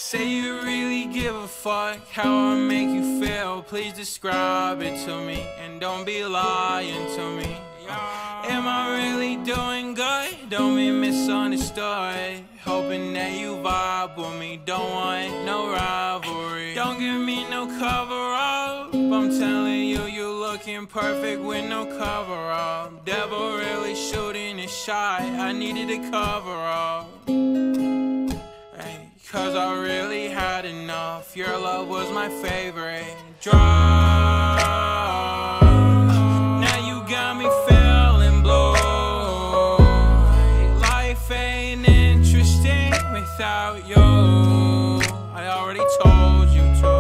Say you really give a fuck how I make you feel. Please describe it to me and don't be lying to me. Am I really doing good? Don't be misunderstood. Hoping that you vibe with me. Don't want no rivalry. Don't give me no cover up. I'm telling you, you looking perfect with no cover up. Devil really shooting a shot. I needed a cover up. Cause I really had enough. Your love was my favorite drug. Now you got me feeling blue. Life ain't interesting without you. I already told you to.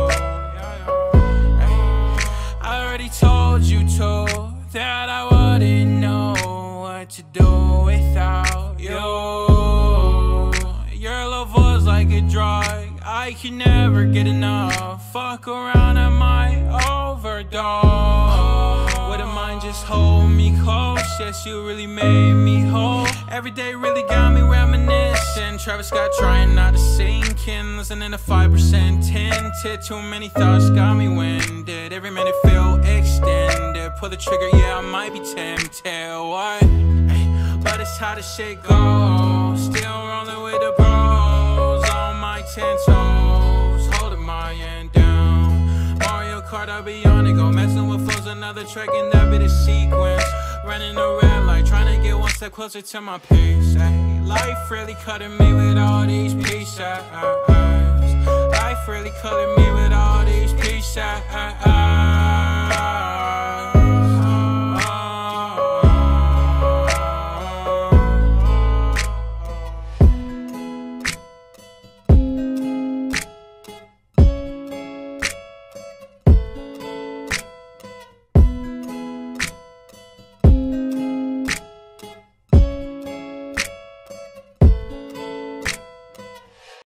I already told you to. That I wouldn't know what to do without you. Your love was like a drug, I can never get enough. Fuck around, I might overdose. Wouldn't mind just hold me close. Yes, you really made me whole. Every day really got me reminiscing. Travis Scott trying not to sink in. Listening to 5% tinted. Too many thoughts got me winded. Every minute feel extended. Pull the trigger, yeah, I might be tempted. What? But it's how the shit goes. Still rolling with the bros on my 10 toes, holding my end down. Mario Kart, I'll be on it, go messing with flows. Another track and that be the sequence. Running the red light, trying to get one step closer to my pace. Ay, life really cutting me with all these